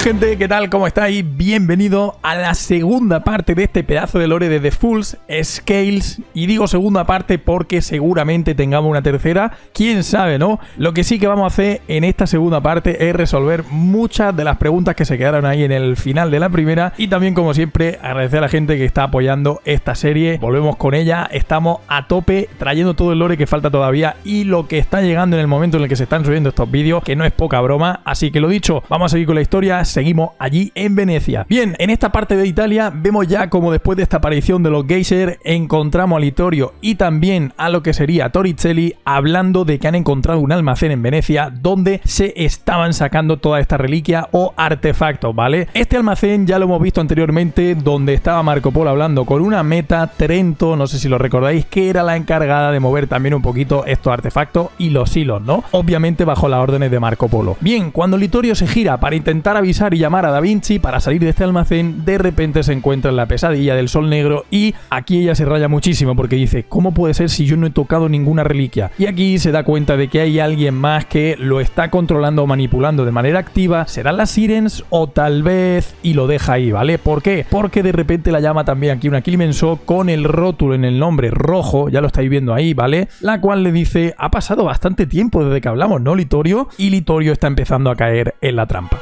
gente, ¿qué tal? ¿Cómo estáis? Bienvenido a la segunda parte de este pedazo de lore de The Fool's Scales. Y digo segunda parte porque seguramente tengamos una tercera. ¿Quién sabe, no? Lo que sí que vamos a hacer en esta segunda parte es resolver muchas de las preguntas que se quedaron ahí en el final de la primera. Y también, como siempre, agradecer a la gente que está apoyando esta serie. Volvemos con ella. Estamos a tope trayendo todo el lore que falta todavía y lo que está llegando en el momento en el que se están subiendo estos vídeos, que no es poca broma. Así que lo dicho, vamos a seguir con la historia. Seguimos allí en Venecia. Bien, en esta parte de Italia vemos ya como después de esta aparición de los geysers encontramos a Littorio y también a lo que sería Torricelli hablando de que han encontrado un almacén en Venecia donde se estaban sacando toda esta reliquia o artefactos, ¿vale? Este almacén ya lo hemos visto anteriormente donde estaba Marco Polo hablando con una meta, Trento, no sé si lo recordáis, que era la encargada de mover también un poquito estos artefactos y los hilos, ¿no? Obviamente bajo las órdenes de Marco Polo. Bien, cuando Littorio se gira para intentar avisar y llamar a Da Vinci para salir de este almacén, de repente se encuentra en la pesadilla del Sol Negro y aquí ella se raya muchísimo porque dice, ¿cómo puede ser si yo no he tocado ninguna reliquia? Y aquí se da cuenta de que hay alguien más que lo está controlando o manipulando de manera activa. ¿Serán las Sirens o tal vez? Y lo deja ahí, ¿vale? ¿Por qué? Porque de repente la llama también aquí una Clemenceau con el rótulo en el nombre rojo, ya lo estáis viendo ahí, ¿vale? La cual le dice, ha pasado bastante tiempo desde que hablamos, ¿no, Littorio? Y Littorio está empezando a caer en la trampa.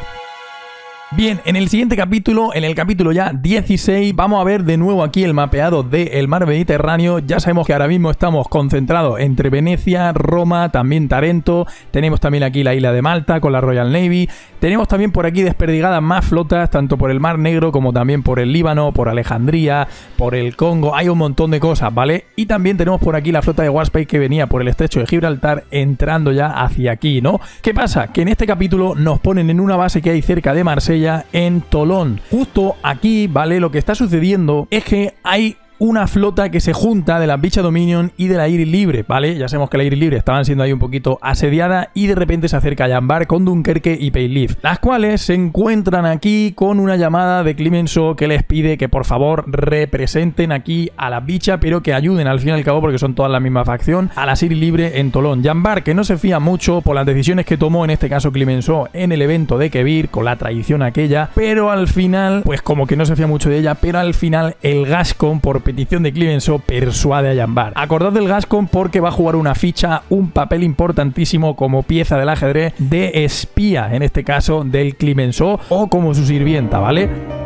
Bien, en el siguiente capítulo, en el capítulo ya 16, vamos a ver de nuevo aquí el mapeado del mar Mediterráneo. Ya sabemos que ahora mismo estamos concentrados entre Venecia, Roma, también Tarento. Tenemos también aquí la isla de Malta con la Royal Navy. Tenemos también por aquí desperdigadas más flotas, tanto por el Mar Negro como también por el Líbano, por Alejandría, por el Congo. Hay un montón de cosas, ¿vale? Y también tenemos por aquí la flota de Warspite que venía por el estrecho de Gibraltar entrando ya hacia aquí, ¿no? ¿Qué pasa? Que en este capítulo nos ponen en una base que hay cerca de Marsella, en Tolón. Justo aquí, ¿vale? Lo que está sucediendo es que hay una flota que se junta de la Bicha Dominion y de la Iris Libre, ¿vale? Ya sabemos que la Iris Libre estaban siendo ahí un poquito asediada y de repente se acerca a Jambar con Dunkerque y Payleaf, las cuales se encuentran aquí con una llamada de Clemenceau que les pide que por favor representen aquí a la Bicha, pero que ayuden al fin y al cabo porque son todas la misma facción, a la Iris Libre en Tolón. Jambar, que no se fía mucho por las decisiones que tomó en este caso Clemenceau en el evento de Kevir, con la traición aquella, pero al final, pues como que no se fía mucho de ella, pero al final el Gascon, por petición de Clemenceau, persuade a Jambar. Acordad del Gascon porque va a jugar una ficha, un papel importantísimo como pieza del ajedrez de espía, en este caso del Clemenceau, o como su sirvienta, ¿vale?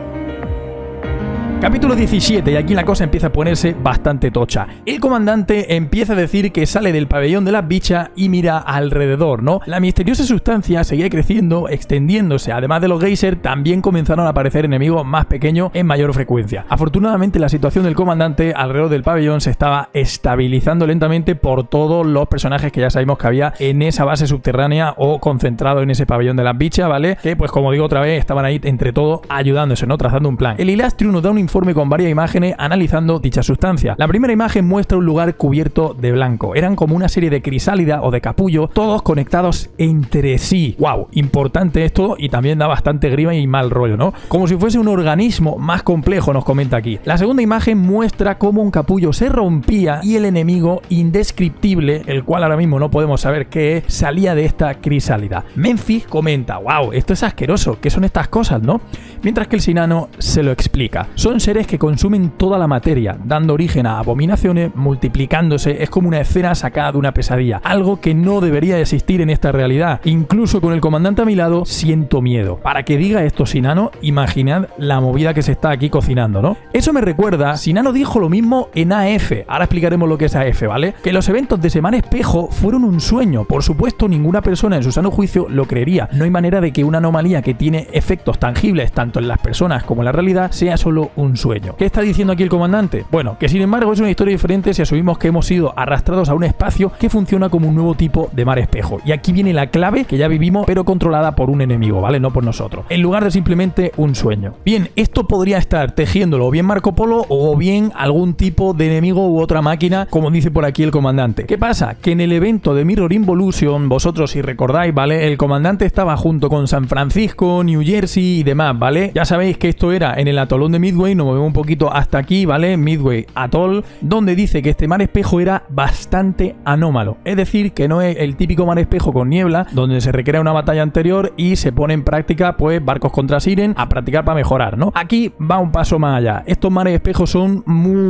Capítulo 17, y aquí la cosa empieza a ponerse bastante tocha. El comandante empieza a decir que sale del pabellón de las bichas y mira alrededor, ¿no? La misteriosa sustancia seguía creciendo, extendiéndose. Además de los geysers, también comenzaron a aparecer enemigos más pequeños en mayor frecuencia. Afortunadamente, la situación del comandante alrededor del pabellón se estaba estabilizando lentamente por todos los personajes que ya sabemos que había en esa base subterránea o concentrado en ese pabellón de las bichas, ¿vale? Que, pues como digo otra vez, estaban ahí entre todos ayudándose, ¿no? Trazando un plan. El Ilastrium nos da un informe con varias imágenes analizando dicha sustancia. La primera imagen muestra un lugar cubierto de blanco. Eran como una serie de crisálidas o de capullos, todos conectados entre sí. ¡Wow! Importante esto y también da bastante grima y mal rollo, ¿no? Como si fuese un organismo más complejo, nos comenta aquí. La segunda imagen muestra cómo un capullo se rompía y el enemigo indescriptible, el cual ahora mismo no podemos saber qué es, salía de esta crisálida. Memphis comenta, ¡wow! Esto es asqueroso. ¿Qué son estas cosas, no? Mientras que el Sinano se lo explica. Son seres que consumen toda la materia, dando origen a abominaciones, multiplicándose. Es como una escena sacada de una pesadilla, algo que no debería existir en esta realidad. Incluso con el comandante a mi lado siento miedo. Para que diga esto Sinano, imaginad la movida que se está aquí cocinando, ¿no? Eso me recuerda, Sinano dijo lo mismo en AF. Ahora explicaremos lo que es AF, ¿vale? Que los eventos de Semana Espejo fueron un sueño. Por supuesto, ninguna persona en su sano juicio lo creería. No hay manera de que una anomalía que tiene efectos tangibles tanto en las personas como en la realidad sea solo un sueño. ¿Qué está diciendo aquí el comandante? Bueno, que sin embargo es una historia diferente si asumimos que hemos sido arrastrados a un espacio que funciona como un nuevo tipo de mar espejo. Y aquí viene la clave que ya vivimos, pero controlada por un enemigo, ¿vale? No por nosotros. En lugar de simplemente un sueño. Bien, esto podría estar tejiéndolo o bien Marco Polo o bien algún tipo de enemigo u otra máquina, como dice por aquí el comandante. ¿Qué pasa? Que en el evento de Mirror Involution, vosotros si recordáis, ¿vale? El comandante estaba junto con San Francisco, New Jersey y demás, ¿vale? Ya sabéis que esto era en el atolón de Midway, Midway, nos movemos un poquito hasta aquí, ¿vale? Midway Atoll, donde dice que este mar espejo era bastante anómalo. Es decir, que no es el típico mar espejo con niebla, donde se recrea una batalla anterior y se pone en práctica, pues, barcos contra Siren a practicar para mejorar, ¿no? Aquí va un paso más allá. Estos mares espejos son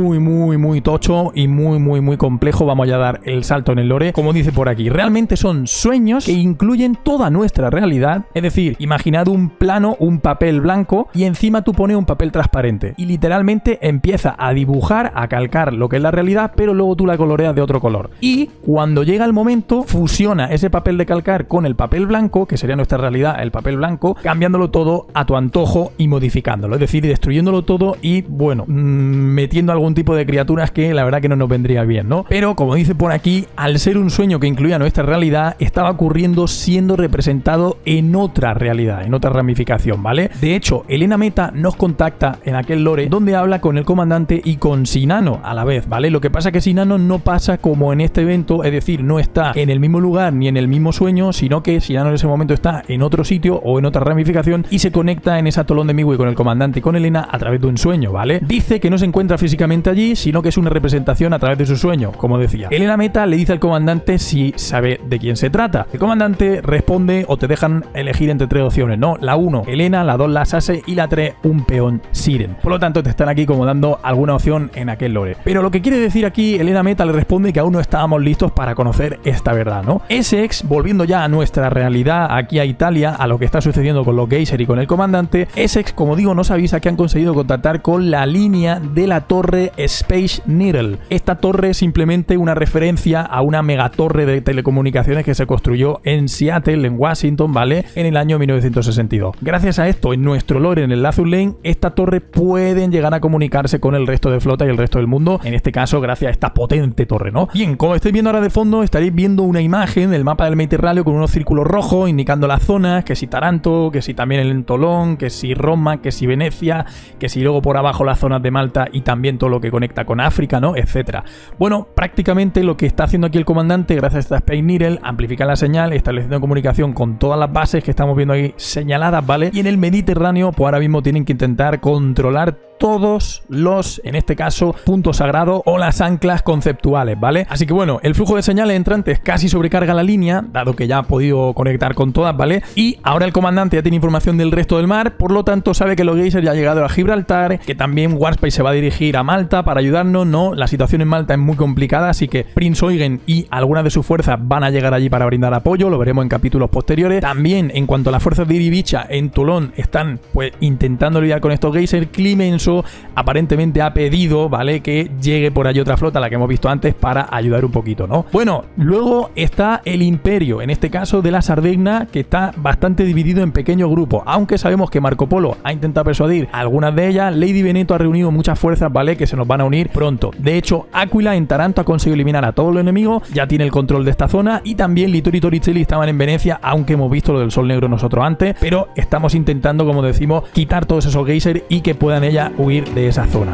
muy tochos y muy complejos. Vamos a dar el salto en el lore, como dice por aquí. Realmente son sueños que incluyen toda nuestra realidad. Es decir, imaginad un plano, un papel blanco, y encima tú pones un papel transparente. Y literalmente empieza a dibujar, a calcar lo que es la realidad, pero luego tú la coloreas de otro color. Y cuando llega el momento, fusiona ese papel de calcar con el papel blanco, que sería nuestra realidad, el papel blanco, cambiándolo todo a tu antojo y modificándolo. Es decir, destruyéndolo todo y, bueno, metiendo algún tipo de criaturas que la verdad que no nos vendría bien, ¿no? Pero, como dice por aquí, al ser un sueño que incluía nuestra realidad, estaba ocurriendo siendo representado en otra realidad, en otra ramificación, ¿vale? De hecho, Elena Meta nos contacta en aquel lore donde habla con el comandante y con Sinano a la vez, ¿vale? Lo que pasa es que Sinano no pasa como en este evento, es decir, no está en el mismo lugar ni en el mismo sueño, sino que Sinano en ese momento está en otro sitio o en otra ramificación y se conecta en ese atolón de Midway con el comandante y con Elena a través de un sueño, ¿vale? Dice que no se encuentra físicamente allí, sino que es una representación a través de su sueño, como decía. Elena Meta le dice al comandante si sabe de quién se trata. El comandante responde o te dejan elegir entre tres opciones, ¿no? La 1, Elena, la 2, la Sase y la 3, un peón Siren. Por lo tanto, te están aquí como dando alguna opción en aquel lore. Pero lo que quiere decir aquí, Elena Meta le responde que aún no estábamos listos para conocer esta verdad, ¿no? Essex, volviendo ya a nuestra realidad, aquí a Italia, a lo que está sucediendo con los Geyser y con el comandante, Essex, como digo, nos avisa que han conseguido contactar con la línea de la torre Space Needle. Esta torre es simplemente una referencia a una megatorre de telecomunicaciones que se construyó en Seattle, en Washington, ¿vale? En el año 1962. Gracias a esto, en nuestro lore, en el Lazur Lane, esta torre pueden llegar a comunicarse con el resto de flota y el resto del mundo, en este caso gracias a esta potente torre, ¿no? Bien, como estáis viendo ahora de fondo, estaréis viendo una imagen del mapa del Mediterráneo con unos círculos rojos indicando las zonas, que si Taranto, que si también el Tolón, que si Roma, que si Venecia, que si luego por abajo las zonas de Malta y también todo lo que conecta con África, ¿no? Etcétera. Bueno, prácticamente lo que está haciendo aquí el comandante, gracias a esta Space Needle, amplifica la señal, estableciendo comunicación con todas las bases que estamos viendo ahí señaladas, ¿vale? Y en el Mediterráneo, pues ahora mismo tienen que intentar controlar todos los, en este caso, puntos sagrados o las anclas conceptuales, ¿vale? Así que bueno, el flujo de señales entrantes casi sobrecarga la línea, dado que ya ha podido conectar con todas, ¿vale? Y ahora el comandante ya tiene información del resto del mar, por lo tanto sabe que los Geysers ya han llegado a Gibraltar, que también Warspite se va a dirigir a Malta para ayudarnos, ¿no? La situación en Malta es muy complicada, así que Prince Eugen y algunas de sus fuerzas van a llegar allí para brindar apoyo, lo veremos en capítulos posteriores. También, en cuanto a las fuerzas de Iribicha en Toulon, están pues intentando lidiar con estos Geysers. Clemenceau aparentemente ha pedido, ¿vale?, que llegue por allí otra flota, la que hemos visto antes, para ayudar un poquito, ¿no? Bueno, luego está el Imperio, en este caso de la Sardegna, que está bastante dividido en pequeños grupos, aunque sabemos que Marco Polo ha intentado persuadir a algunas de ellas. Lady Veneto ha reunido muchas fuerzas, ¿vale?, que se nos van a unir pronto. De hecho, Aquila en Taranto ha conseguido eliminar a todos los enemigos, ya tiene el control de esta zona, y también Litori y Torricelli estaban en Venecia, aunque hemos visto lo del Sol Negro nosotros antes, pero estamos intentando, como decimos, quitar todos esos geysers y que puedan ellas huir de esa zona.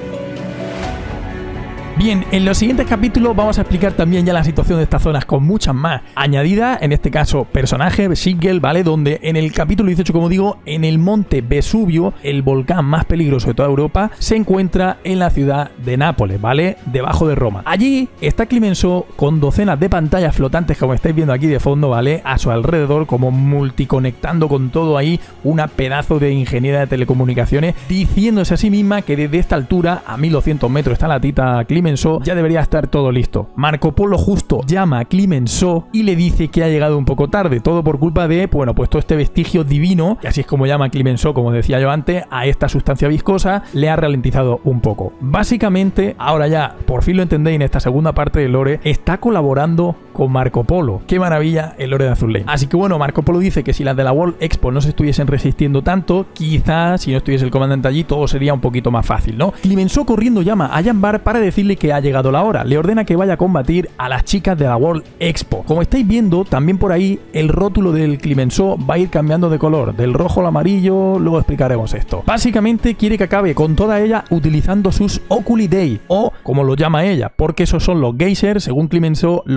Bien, en los siguientes capítulos vamos a explicar también ya la situación de estas zonas con muchas más añadidas, en este caso personaje, Sigel, ¿vale? Donde en el capítulo 18, como digo, en el monte Vesubio, el volcán más peligroso de toda Europa, se encuentra en la ciudad de Nápoles, ¿vale? Debajo de Roma. Allí está Clemenceau con docenas de pantallas flotantes, como estáis viendo aquí de fondo, ¿vale?, a su alrededor, como multiconectando con todo ahí, una pedazo de ingeniera de telecomunicaciones, diciéndose a sí misma que desde esta altura, a 1200 metros, está la tita Clemenceau, ya debería estar todo listo. Marco Polo justo llama a Clemenceau y le dice que ha llegado un poco tarde, todo por culpa de, bueno, pues todo este vestigio divino, que así es como llama Clemenceau, como decía yo antes, a esta sustancia viscosa, le ha ralentizado un poco. Básicamente, ahora ya, por fin lo entendéis en esta segunda parte del lore, está colaborando con Marco Polo. ¡Qué maravilla el lore de Azur Lane! Así que bueno, Marco Polo dice que si las de la World Expo no se estuviesen resistiendo tanto, quizás si no estuviese el comandante allí, todo sería un poquito más fácil, ¿no? Clemenceau corriendo llama a Jambar para decirle que ha llegado la hora. Le ordena que vaya a combatir a las chicas de la World Expo. Como estáis viendo, también por ahí el rótulo del Clemenceau va a ir cambiando de color, del rojo al amarillo, luego explicaremos esto. Básicamente quiere que acabe con toda ella utilizando sus Oculi Dei, o como lo llama ella, porque esos son los geysers, según Clemenceau, los ojos de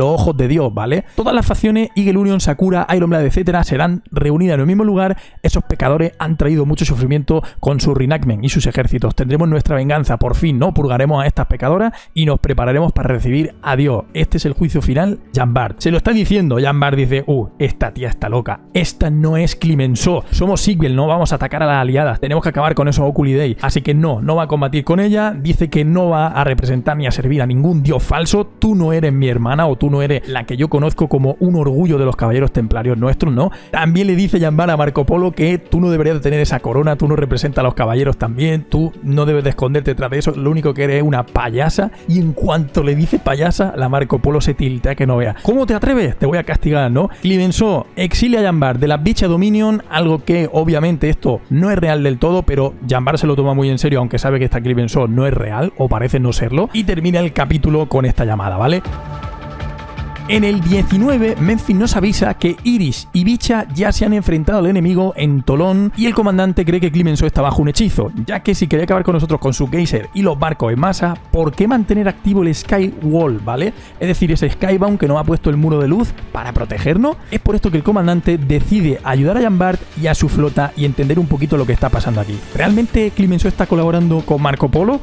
de Dios, ¿vale? Todas las facciones, Eagle Union, Sakura, Iron Blood, etcétera, serán reunidas en el mismo lugar. Esos pecadores han traído mucho sufrimiento con sus reenactment y sus ejércitos. Tendremos nuestra venganza, por fin, ¿no? Purgaremos a estas pecadoras y nos prepararemos para recibir a Dios. Este es el juicio final, Jean Bart. Se lo está diciendo, Jean Bart dice, esta tía está loca. Esta no es Clemenceau. Somos Sigil, no vamos a atacar a las aliadas. Tenemos que acabar con esos Oculidei. Así que no va a combatir con ella. Dice que no va a representar ni a servir a ningún dios falso. Tú no eres mi hermana o tú no eres la que yo conozco como un orgullo de los caballeros templarios nuestros, ¿no? También le dice Jean Bart a Marco Polo que tú no deberías de tener esa corona, tú no representas a los caballeros también, tú no debes de esconderte detrás de eso, lo único que eres es una payasa. Y en cuanto le dice payasa, la Marco Polo se tiltea que no vea. ¿Cómo te atreves? Te voy a castigar, ¿no? Clemenceau exilia a Jean Bart de la Bicha Dominion, algo que obviamente esto no es real del todo, pero Jean Bart se lo toma muy en serio, aunque sabe que esta Clemenceau no es real, o parece no serlo, y termina el capítulo con esta llamada, ¿vale? En el 19, Memphis nos avisa que Iris y Bicha ya se han enfrentado al enemigo en Tolón y el comandante cree que Clemenceau está bajo un hechizo, ya que si quería acabar con nosotros con su geyser y los barcos en masa, ¿por qué mantener activo el Sky Wall, ¿vale? Es decir, ese Skybound que nos ha puesto el muro de luz para protegernos. Es por esto que el comandante decide ayudar a Jean Bart y a su flota y entender un poquito lo que está pasando aquí. ¿Realmente Clemenceau está colaborando con Marco Polo?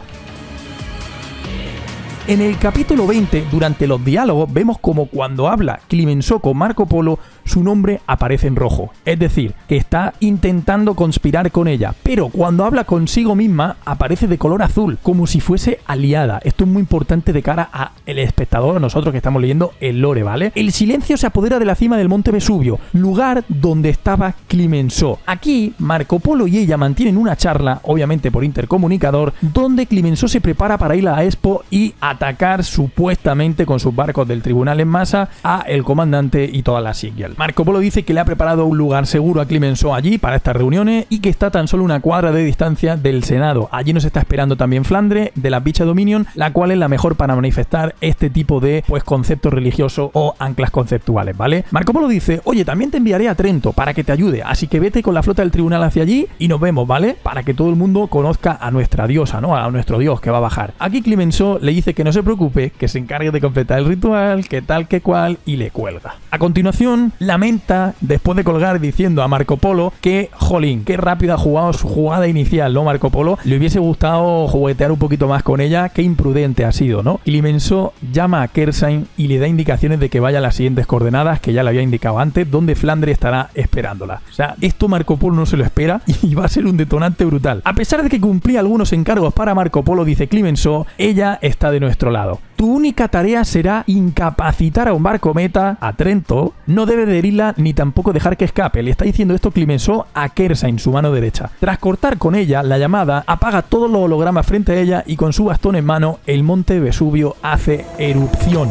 En el capítulo 20, durante los diálogos, vemos como cuando habla Clemenceau con Marco Polo, su nombre aparece en rojo. Es decir, que está intentando conspirar con ella, pero cuando habla consigo misma, aparece de color azul, como si fuese aliada. Esto es muy importante de cara al espectador, a nosotros que estamos leyendo el lore, ¿vale? El silencio se apodera de la cima del monte Vesubio, lugar donde estaba Clemenceau. Aquí, Marco Polo y ella mantienen una charla, obviamente por intercomunicador, donde Clemenceau se prepara para ir a la Expo y atacar supuestamente con sus barcos del tribunal en masa a el comandante y toda la Sigil. Marco Polo dice que le ha preparado un lugar seguro a Clemenceau allí para estas reuniones y que está tan solo una cuadra de distancia del Senado. Allí nos está esperando también Flandre de la Bicha Dominion, la cual es la mejor para manifestar este tipo de conceptos religiosos o anclas conceptuales, ¿vale? Marco Polo dice, oye, también te enviaré a Trento para que te ayude, así que vete con la flota del tribunal hacia allí y nos vemos, ¿vale? Para que todo el mundo conozca a nuestra diosa, ¿no? A nuestro dios que va a bajar. Aquí Clemenceau le dice que no se preocupe, que se encargue de completar el ritual, que tal que cual, y le cuelga. A continuación, lamenta, después de colgar, diciendo a Marco Polo que, jolín, qué rápido ha jugado su jugada inicial, ¿no? Marco Polo, le hubiese gustado juguetear un poquito más con ella, qué imprudente ha sido, ¿no? Clemenceau llama a Kersain y le da indicaciones de que vaya a las siguientes coordenadas, que ya le había indicado antes, donde Flandre estará esperándola. O sea, esto Marco Polo no se lo espera y va a ser un detonante brutal. A pesar de que cumplía algunos encargos para Marco Polo, dice Clemenceau, ella está de nuestro lado. Tu única tarea será incapacitar a un barco meta, a Trento, no debe de herirla ni tampoco dejar que escape. Le está diciendo esto Clemenceau a Kersain, su mano derecha. Tras cortar con ella la llamada, apaga todos los hologramas frente a ella y con su bastón en mano, el monte Vesubio hace erupción.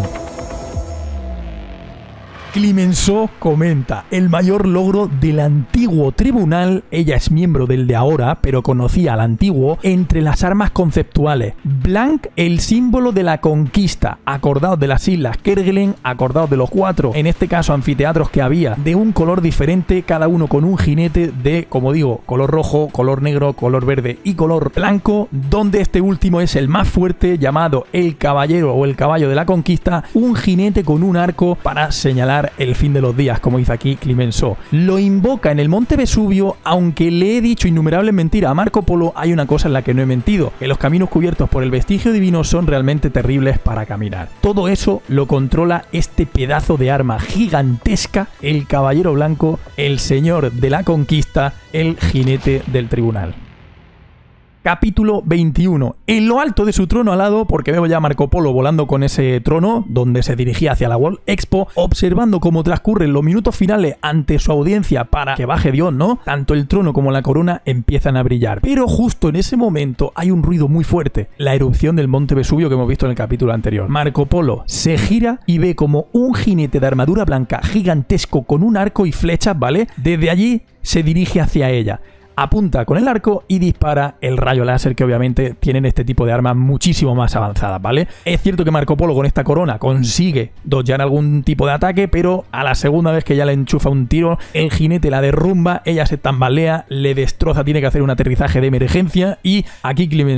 Clemenceau comenta, el mayor logro del antiguo tribunal, ella es miembro del de ahora, pero conocía al antiguo, entre las armas conceptuales. Blanc, el símbolo de la conquista, acordados de las islas Kerguelen, acordados de los 4, en este caso anfiteatros que había, de un color diferente, cada uno con un jinete de, como digo, color rojo, color negro, color verde y color blanco, donde este último es el más fuerte, llamado el caballero o el caballo de la conquista, un jinete con un arco para señalar el fin de los días, como dice aquí Clemenceau. Lo invoca en el monte Vesubio, aunque le he dicho innumerables mentiras a Marco Polo, hay una cosa en la que no he mentido, que los caminos cubiertos por el vestigio divino son realmente terribles para caminar. Todo eso lo controla este pedazo de arma gigantesca, el caballero blanco, el señor de la conquista, el jinete del tribunal. Capítulo 21. En lo alto de su trono alado, porque veo ya a Marco Polo volando con ese trono, donde se dirigía hacia la World Expo, observando cómo transcurren los minutos finales ante su audiencia para que baje Dios, ¿no? Tanto el trono como la corona empiezan a brillar. Pero justo en ese momento hay un ruido muy fuerte, la erupción del monte Vesubio que hemos visto en el capítulo anterior. Marco Polo se gira y ve como un jinete de armadura blanca gigantesco con un arco y flechas, ¿vale? Desde allí se dirige hacia ella. Apunta con el arco y dispara el rayo láser, que obviamente tienen este tipo de armas muchísimo más avanzadas, ¿vale? Es cierto que Marco Polo con esta corona consigue dodgear algún tipo de ataque, pero a la segunda vez que ya le enchufa un tiro, el jinete la derrumba, ella se tambalea, le destroza, tiene que hacer un aterrizaje de emergencia y aquí Clemenceau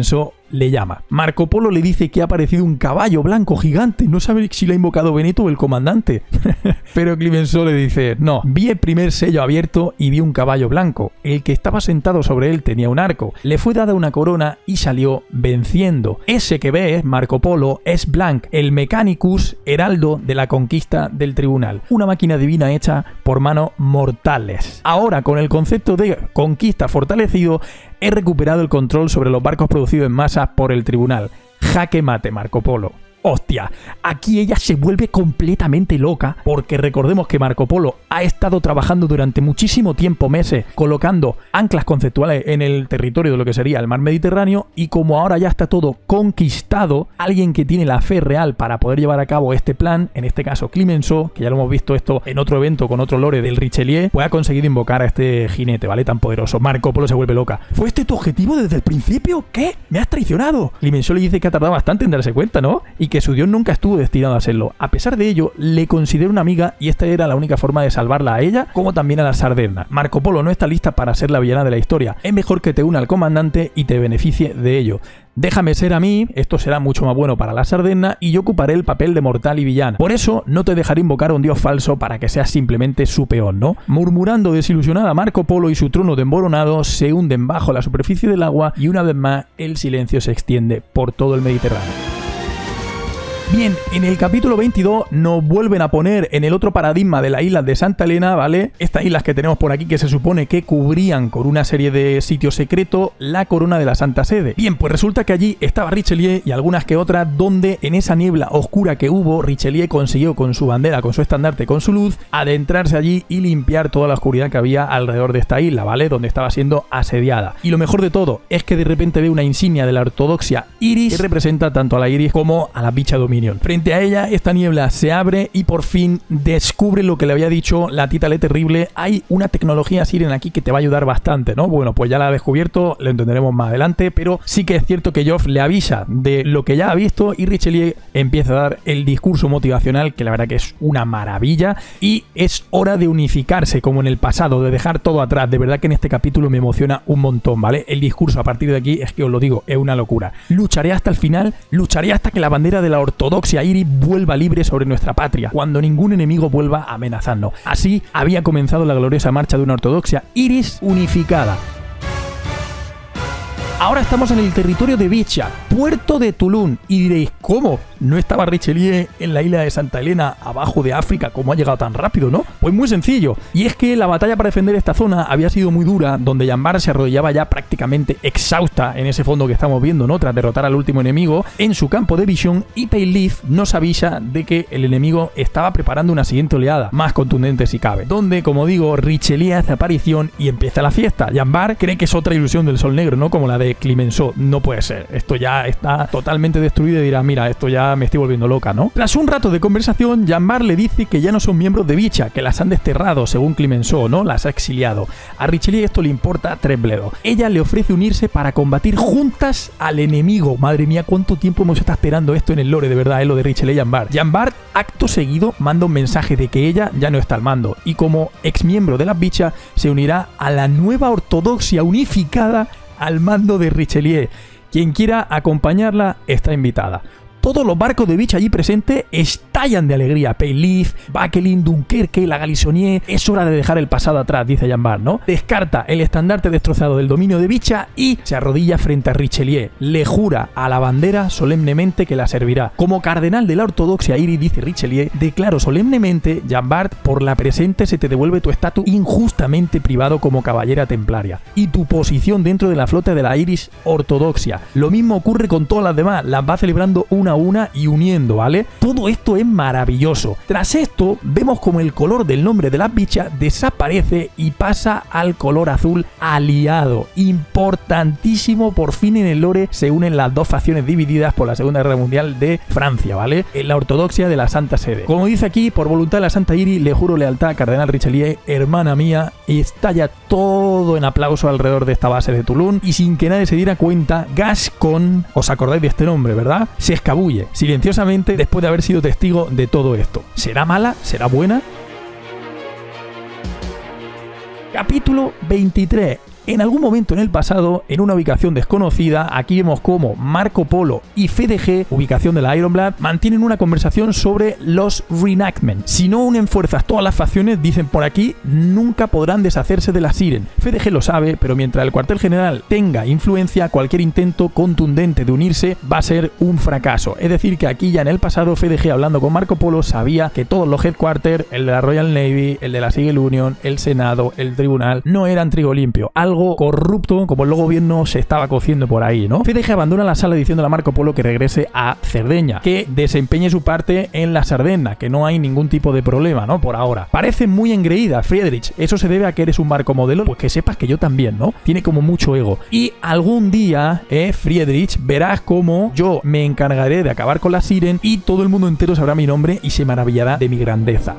le llama. Marco Polo le dice que ha aparecido un caballo blanco gigante, no sabe si lo ha invocado Benito o el comandante. Pero Clemenceau le dice, no, vi el primer sello abierto y vi un caballo blanco. El que estaba sentado sobre él tenía un arco. Le fue dada una corona y salió venciendo. Ese que ves, Marco Polo, es Blanc, el Mechanicus heraldo de la conquista del tribunal. Una máquina divina hecha por manos mortales. Ahora, con el concepto de conquista fortalecido, he recuperado el control sobre los barcos producidos en masa por el tribunal. Jaque mate, Marco Polo. Hostia, aquí ella se vuelve completamente loca porque recordemos que Marco Polo ha estado trabajando durante muchísimo tiempo, meses, colocando anclas conceptuales en el territorio de lo que sería el mar Mediterráneo, y como ahora ya está todo conquistado, alguien que tiene la fe real para poder llevar a cabo este plan, en este caso Clemenceau, que ya lo hemos visto esto en otro evento con otro lore del Richelieu, pues ha conseguido invocar a este jinete, ¿vale? Tan poderoso. Marco Polo se vuelve loca. ¿Fue este tu objetivo desde el principio? ¿Qué? ¿Me has traicionado? Clemenceau le dice que ha tardado bastante en darse cuenta, ¿no? Y que su dios nunca estuvo destinado a serlo. A pesar de ello, le considera una amiga y esta era la única forma de salvarla a ella, como también a la Sardegna. Marco Polo no está lista para ser la villana de la historia. Es mejor que te una al comandante y te beneficie de ello. Déjame ser a mí, esto será mucho más bueno para la Sardegna y yo ocuparé el papel de mortal y villano. Por eso no te dejaré invocar a un dios falso para que seas simplemente su peón, ¿no? Murmurando desilusionada, Marco Polo y su trono de emboronado se hunden bajo la superficie del agua y una vez más el silencio se extiende por todo el Mediterráneo. Bien, en el capítulo 22 nos vuelven a poner en el otro paradigma de las islas de Santa Elena, ¿vale? Estas islas que tenemos por aquí que se supone que cubrían con una serie de sitios secretos la corona de la Santa Sede. Bien, pues resulta que allí estaba Richelieu y algunas que otras donde en esa niebla oscura que hubo, Richelieu consiguió con su bandera, con su estandarte, con su luz, adentrarse allí y limpiar toda la oscuridad que había alrededor de esta isla, ¿vale? Donde estaba siendo asediada. Y lo mejor de todo es que de repente ve una insignia de la ortodoxia iris que representa tanto a la iris como a la bicha dominio. Frente a ella, esta niebla se abre y por fin descubre lo que le había dicho la Tita Le Terrible. Hay una tecnología Siren aquí que te va a ayudar bastante, ¿no? Bueno, pues ya la ha descubierto, lo entenderemos más adelante, pero sí que es cierto que Joffre le avisa de lo que ya ha visto y Richelieu empieza a dar el discurso motivacional, que la verdad que es una maravilla, y es hora de unificarse como en el pasado, de dejar todo atrás. De verdad que en este capítulo me emociona un montón, ¿vale? El discurso a partir de aquí es que os lo digo, es una locura. Lucharé hasta el final, lucharé hasta que la bandera de la ortodoxia iris vuelva libre sobre nuestra patria, cuando ningún enemigo vuelva a amenazarnos. Así había comenzado la gloriosa marcha de una ortodoxia iris unificada. Ahora estamos en el territorio de Bicha, puerto de Toulon, y diréis, ¿cómo? ¿No estaba Richelieu en la isla de Santa Elena, abajo de África? ¿Cómo ha llegado tan rápido, no? Pues muy sencillo, y es que la batalla para defender esta zona había sido muy dura, donde Jean Bart se arrodillaba ya prácticamente exhausta en ese fondo que estamos viendo, ¿no? Tras derrotar al último enemigo en su campo de visión, y Pale Leaf nos avisa de que el enemigo estaba preparando una siguiente oleada, más contundente si cabe, donde, como digo, Richelieu hace aparición y empieza la fiesta. Jean Bart cree que es otra ilusión del Sol Negro, ¿no? Como la de Clemenceau. No puede ser, esto ya está totalmente destruido y dirá, mira, esto ya me estoy volviendo loca, ¿no? Tras un rato de conversación, Jean Bart le dice que ya no son miembros de Bicha, que las han desterrado, según Clemenceau, ¿no? Las ha exiliado. A Richelieu esto le importa tres bledos. Ella le ofrece unirse para combatir juntas al enemigo. Madre mía, cuánto tiempo hemos estado esperando esto en el lore, de verdad, lo de Richelieu y Jean Bart. Jean Bart, acto seguido, manda un mensaje de que ella ya no está al mando, y como ex miembro de las Bicha, se unirá a la nueva ortodoxia unificada al mando de Richelieu. Quien quiera acompañarla está invitada. Todos los barcos de Bicha allí presentes estallan de alegría. Pale Leaf, Bakelin, Dunkerque, la Galissonier. Es hora de dejar el pasado atrás, dice Jean Bart, ¿no? Descarta el estandarte destrozado del dominio de Bicha y se arrodilla frente a Richelieu. Le jura a la bandera solemnemente que la servirá. Como cardenal de la ortodoxia iris, dice Richelieu, declaro solemnemente, Jean Bart, por la presente se te devuelve tu estatus injustamente privado como caballera templaria y tu posición dentro de la flota de la iris ortodoxia. Lo mismo ocurre con todas las demás. Las va celebrando una a una y uniendo, ¿vale? Todo esto es maravilloso. Tras esto, vemos como el color del nombre de las bichas desaparece y pasa al color azul aliado. Importantísimo, por fin en el lore se unen las dos facciones divididas por la Segunda Guerra Mundial de Francia, ¿vale? En la ortodoxia de la Santa Sede. Como dice aquí, por voluntad de la Santa Iris, le juro lealtad a Cardenal Richelieu, hermana mía, y estalla todo en aplauso alrededor de esta base de Toulon, y sin que nadie se diera cuenta, Gascon, os acordáis de este nombre, ¿verdad? Se escabulle silenciosamente después de haber sido testigo de todo esto. ¿Será mala? ¿Será buena? Capítulo 23. En algún momento en el pasado, en una ubicación desconocida, aquí vemos cómo Marco Polo y FDG, ubicación de la Ironblood, mantienen una conversación sobre los reenactments. Si no unen fuerzas todas las facciones, dicen por aquí, nunca podrán deshacerse de la Siren. FDG lo sabe, pero mientras el cuartel general tenga influencia, cualquier intento contundente de unirse va a ser un fracaso. Es decir, que aquí ya en el pasado, FDG hablando con Marco Polo sabía que todos los headquarters, el de la Royal Navy, el de la Sigil Union, el Senado, el Tribunal, no eran trigo limpio. Algo corrupto, como el gobierno, se estaba cociendo por ahí, ¿no? FDG abandona la sala diciéndole a Marco Polo que regrese a Cerdeña, que desempeñe su parte en la Sardena, que no hay ningún tipo de problema, ¿no? Por ahora. Parece muy engreída, Friedrich. Eso se debe a que eres un barco modelo, pues que sepas que yo también, ¿no? Tiene como mucho ego. Y algún día, Friedrich, verás cómo yo me encargaré de acabar con la Siren y todo el mundo entero sabrá mi nombre y se maravillará de mi grandeza.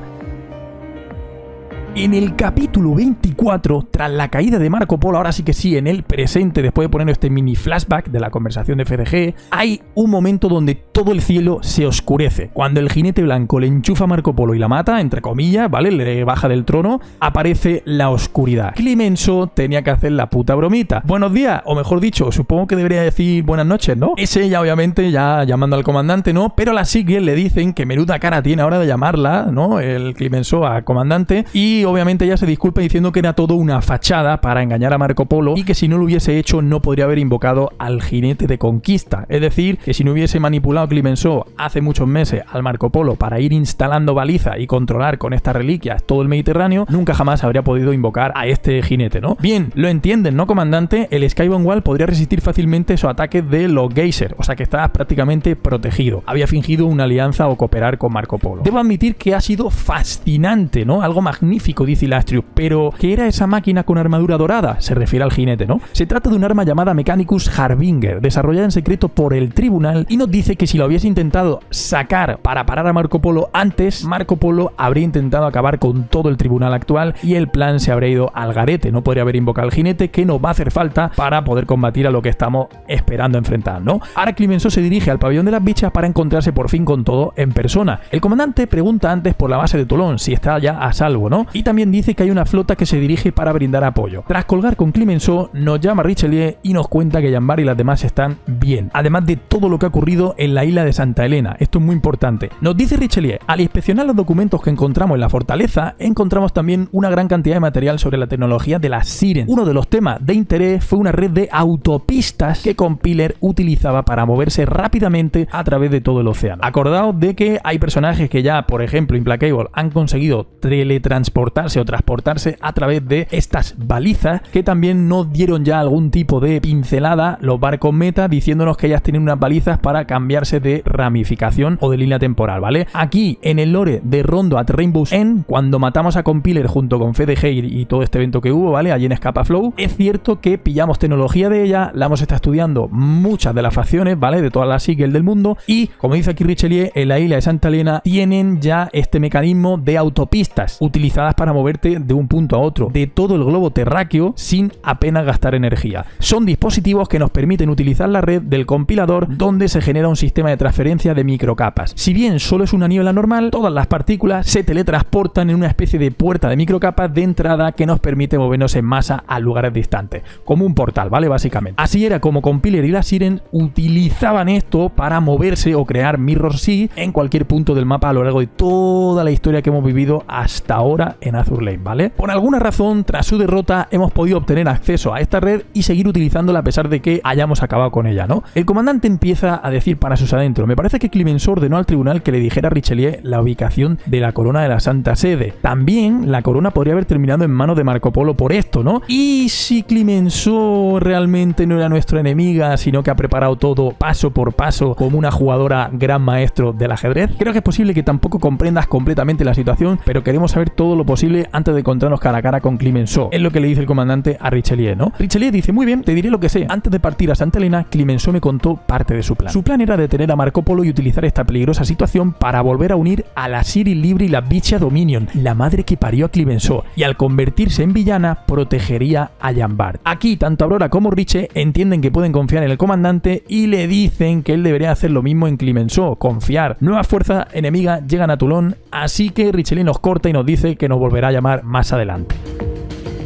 En el capítulo 24, tras la caída de Marco Polo, ahora sí que sí, en el presente, después de poner este mini flashback de la conversación de FDG, hay un momento donde todo el cielo se oscurece. Cuando el jinete blanco le enchufa a Marco Polo y la mata, entre comillas, ¿vale? Le baja del trono, aparece la oscuridad. Clemenceau tenía que hacer la puta bromita. Buenos días, o mejor dicho, supongo que debería decir buenas noches, ¿no? Ese ya obviamente, ya llamando al comandante, ¿no? Pero a la Sigil le dicen que menuda cara tiene ahora de llamarla, ¿no? El Clemenceau a comandante, y obviamente ella se disculpa diciendo que era todo una fachada para engañar a Marco Polo y que si no lo hubiese hecho no podría haber invocado al jinete de conquista. Es decir, que si no hubiese manipulado Clemenceau hace muchos meses al Marco Polo para ir instalando balizas y controlar con estas reliquias todo el Mediterráneo, nunca jamás habría podido invocar a este jinete, ¿no? Bien, lo entienden, ¿no, comandante? El Skybound Wall podría resistir fácilmente esos ataques de los Geyser, o sea que estaba prácticamente protegido. Había fingido una alianza o cooperar con Marco Polo. Debo admitir que ha sido fascinante, ¿no? Algo magnífico, dice Ilastrius, pero ¿qué era esa máquina con armadura dorada? Se refiere al jinete, ¿no? Se trata de un arma llamada Mechanicus Harbinger, desarrollada en secreto por el Tribunal, y nos dice que si lo hubiese intentado sacar para parar a Marco Polo antes, Marco Polo habría intentado acabar con todo el Tribunal actual y el plan se habría ido al garete. No podría haber invocado al jinete, que nos va a hacer falta para poder combatir a lo que estamos esperando enfrentar, ¿no? Ahora Clemenceau se dirige al pabellón de las bichas para encontrarse por fin con todo en persona. El comandante pregunta antes por la base de Toulon, si está ya a salvo, ¿no? Y también dice que hay una flota que se dirige para brindar apoyo. Tras colgar con Clemenceau, nos llama Richelieu y nos cuenta que Jean-Bart y las demás están bien, además de todo lo que ha ocurrido en la isla de Santa Elena. Esto es muy importante. Nos dice Richelieu, al inspeccionar los documentos que encontramos en la fortaleza, encontramos también una gran cantidad de material sobre la tecnología de la Siren. Uno de los temas de interés fue una red de autopistas que Compiler utilizaba para moverse rápidamente a través de todo el océano. Acordaos de que hay personajes que ya, por ejemplo, Implacable, han conseguido teletransportarse o transportarse a través de estas balizas, que también nos dieron ya algún tipo de pincelada los barcos meta diciéndonos que ellas tienen unas balizas para cambiarse de ramificación o de línea temporal, ¿vale? Aquí en el lore de Rondo at Rainbow's End, cuando matamos a Compiler junto con FDG y todo este evento que hubo, ¿vale? Allí en Scapa Flow, es cierto que pillamos tecnología de ella, la hemos estado estudiando muchas de las facciones, ¿vale? De todas las Sigil del mundo, y como dice aquí Richelieu, en la isla de Santa Elena tienen ya este mecanismo de autopistas utilizadas para moverte de un punto a otro de todo el globo terráqueo sin apenas gastar energía. Son dispositivos que nos permiten utilizar la red del compilador, donde se genera un sistema de transferencia de microcapas. Si bien solo es una niebla normal, todas las partículas se teletransportan en una especie de puerta de microcapas de entrada que nos permite movernos en masa a lugares distantes, como un portal, ¿vale? Básicamente. Así era como Compiler y la Siren utilizaban esto para moverse o crear Mirror Sea en cualquier punto del mapa a lo largo de toda la historia que hemos vivido hasta ahora en Azur Lane, ¿vale? Por alguna razón, tras su derrota, hemos podido obtener acceso a esta red y seguir utilizándola a pesar de que hayamos acabado con ella, ¿no? El comandante empieza a decir para sus adentros, me parece que Clemenceau ordenó al tribunal que le dijera a Richelieu la ubicación de la corona de la Santa Sede. También la corona podría haber terminado en manos de Marco Polo por esto, ¿no? Y si Clemenceau realmente no era nuestra enemiga, sino que ha preparado todo paso por paso como una jugadora gran maestro del ajedrez, creo que es posible que tampoco comprendas completamente la situación, pero queremos saber todo lo posible antes de encontrarnos cara a cara con Clemenceau. Es lo que le dice el comandante a Richelieu, ¿no? Richelieu dice, muy bien, te diré lo que sé. Antes de partir a Santa Elena, Clemenceau me contó parte de su plan. Su plan era detener a Marco Polo y utilizar esta peligrosa situación para volver a unir a la Cyril Libre y la Bicha Dominion, la madre que parió a Clemenceau, y al convertirse en villana, protegería a Jean-Bart. Aquí, tanto Aurora como Riche entienden que pueden confiar en el comandante y le dicen que él debería hacer lo mismo en Clemenceau, confiar. Nuevas fuerzas enemigas llegan a Toulon, así que Richelieu nos corta y nos dice que nos volverá a llamar más adelante.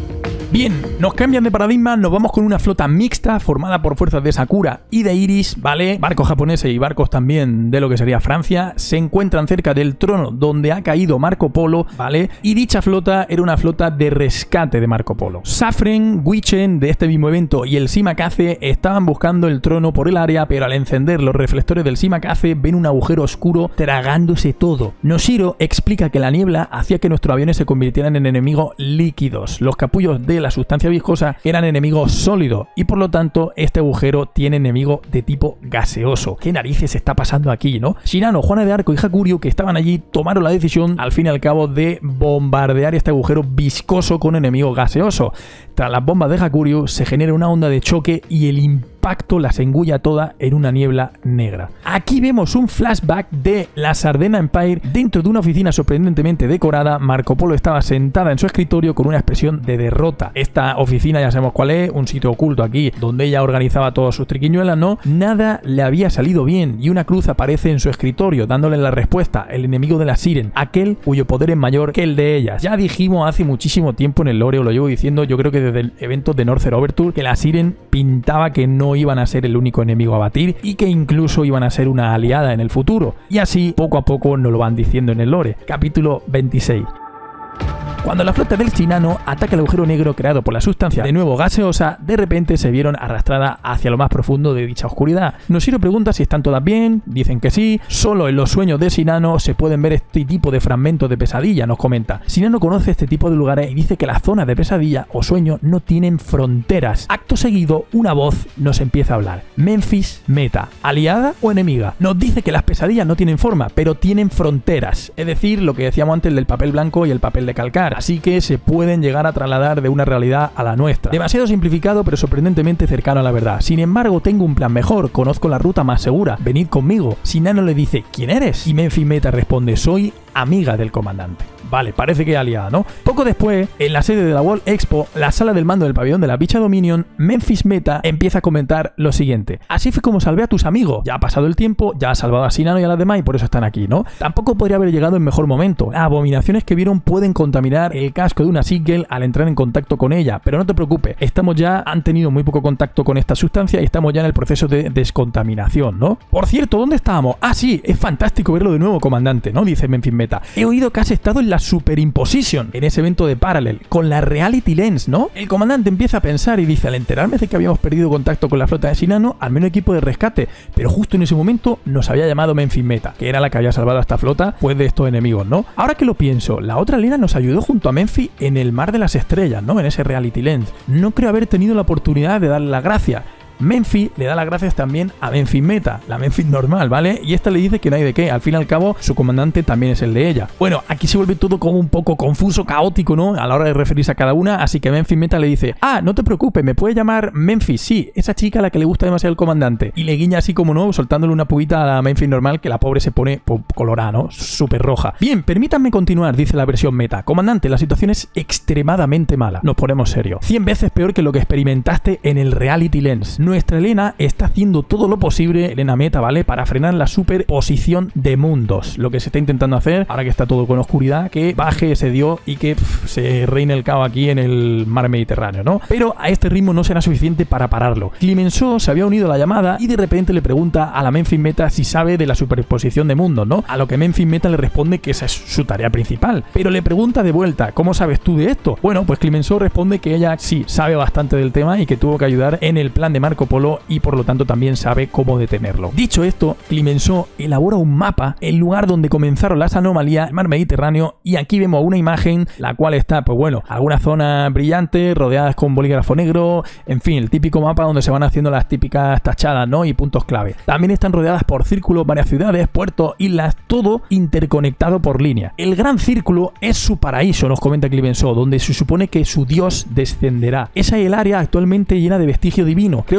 Bien, nos cambian de paradigma, nos vamos con una flota mixta formada por fuerzas de Sakura y de Iris, ¿vale? Barcos japoneses y barcos también de lo que sería Francia, se encuentran cerca del trono donde ha caído Marco Polo, ¿vale? Y dicha flota era una flota de rescate de Marco Polo. Safren, Guichen de este mismo evento y el Shimakaze estaban buscando el trono por el área, pero al encender los reflectores del Shimakaze ven un agujero oscuro tragándose todo. Noshiro explica que la niebla hacía que nuestros aviones se convirtieran en enemigos líquidos. Los capullos de la sustancia viscosa eran enemigos sólidos y por lo tanto este agujero tiene enemigo de tipo gaseoso. ¿Qué narices está pasando aquí, no? Shinano, Juana de Arco y Hakuryu, que estaban allí, tomaron la decisión al fin y al cabo de bombardear este agujero viscoso con enemigo gaseoso. Tras las bombas de Hakuryu se genera una onda de choque y el impacto las engulla toda en una niebla negra. Aquí vemos un flashback de la Sardena Empire dentro de una oficina sorprendentemente decorada. Marco Polo estaba sentada en su escritorio con una expresión de derrota. Esta oficina ya sabemos cuál es, un sitio oculto aquí donde ella organizaba todas sus triquiñuelas, ¿no? Nada le había salido bien y una cruz aparece en su escritorio dándole la respuesta: el enemigo de la Siren, aquel cuyo poder es mayor que el de ellas. Ya dijimos hace muchísimo tiempo en el lore, os lo llevo diciendo, yo creo que desde el evento de Northern Overture, que la Siren pintaba que no iban a ser el único enemigo a batir y que incluso iban a ser una aliada en el futuro. Y así poco a poco nos lo van diciendo en el lore. Capítulo 26. Cuando la flota del Shinano ataca el agujero negro creado por la sustancia de nuevo gaseosa, de repente se vieron arrastradas hacia lo más profundo de dicha oscuridad. Noshiro pregunta si están todas bien, dicen que sí. Solo en los sueños de Shinano se pueden ver este tipo de fragmentos de pesadilla, nos comenta. Shinano conoce este tipo de lugares y dice que las zonas de pesadilla o sueño no tienen fronteras. Acto seguido, una voz nos empieza a hablar. Memphis Meta, ¿aliada o enemiga? Nos dice que las pesadillas no tienen forma, pero tienen fronteras. Es decir, lo que decíamos antes del papel blanco y el papel de calcar. Así que se pueden llegar a trasladar de una realidad a la nuestra. Demasiado simplificado, pero sorprendentemente cercano a la verdad. Sin embargo, tengo un plan mejor, conozco la ruta más segura, venid conmigo. Shinano le dice: ¿quién eres? Y Memphis Meta responde: soy amiga del comandante. Vale, parece que aliada, ¿no? Poco después, en la sede de la World Expo, la sala del mando del pabellón de la Bicha Dominion, Memphis Meta empieza a comentar lo siguiente: así fue como salvé a tus amigos. Ya ha pasado el tiempo, ya ha salvado a Shinano y a las demás y por eso están aquí, ¿no? Tampoco podría haber llegado en mejor momento. Las abominaciones que vieron pueden contaminar el casco de una Seagull al entrar en contacto con ella, pero no te preocupes, han tenido muy poco contacto con esta sustancia y estamos ya en el proceso de descontaminación, ¿no? Por cierto, ¿dónde estábamos? Ah, sí, es fantástico verlo de nuevo, comandante, ¿no? Dice Memphis Meta. He oído que has estado en la Superimposition, en ese evento de Parallel, con la Reality Lens, ¿no? El comandante empieza a pensar y dice: al enterarme de que habíamos perdido contacto con la flota de Shinano, al menos equipo de rescate, pero justo en ese momento nos había llamado Memphis Meta, que era la que había salvado a esta flota, pues de estos enemigos, ¿no? Ahora que lo pienso, la otra Lena nos ayudó junto a Memphis en el Mar de las Estrellas, ¿no? En ese Reality Lens. No creo haber tenido la oportunidad de darle las gracias. Memphis le da las gracias también a Memphis Meta, la Memphis normal, ¿vale? Y esta le dice que no hay de qué, al fin y al cabo su comandante también es el de ella. Bueno, aquí se vuelve todo como un poco confuso, caótico, ¿no? A la hora de referirse a cada una, así que Memphis Meta le dice: ah, no te preocupes, me puedes llamar Memphis, sí, esa chica a la que le gusta demasiado el comandante. Y le guiña así como no, soltándole una puguita a la Memphis normal, que la pobre se pone colorada, ¿no? Súper roja. Bien, permítanme continuar, dice la versión Meta. Comandante, la situación es extremadamente mala. Nos ponemos serios. 100 veces peor que lo que experimentaste en el Reality Lens. Nuestra Elena está haciendo todo lo posible, Elena Meta, ¿vale?, para frenar la superposición de mundos. Lo que se está intentando hacer, ahora que está todo con oscuridad, que baje ese dios y que se reine el caos aquí en el mar Mediterráneo, ¿no? Pero a este ritmo no será suficiente para pararlo. Clemenceau se había unido a la llamada y de repente le pregunta a la Memphis Meta si sabe de la superposición de mundos, ¿no? A lo que Memphis Meta le responde que esa es su tarea principal. Pero le pregunta de vuelta: ¿cómo sabes tú de esto? Bueno, pues Clemenceau responde que ella sí sabe bastante del tema y que tuvo que ayudar en el plan de Marco Polo y por lo tanto también sabe cómo detenerlo. Dicho esto, Clemenceau elabora un mapa, el lugar donde comenzaron las anomalías, el mar Mediterráneo, y aquí vemos una imagen la cual está, pues bueno, algunas zonas brillantes rodeadas con bolígrafo negro, en fin, el típico mapa donde se van haciendo las típicas tachadas, ¿no?, y puntos clave. También están rodeadas por círculos varias ciudades, puertos, islas, todo interconectado por línea. El gran círculo es su paraíso, nos comenta Clemenceau, donde se supone que su dios descenderá. Esa es el área actualmente llena de vestigio divino. Creo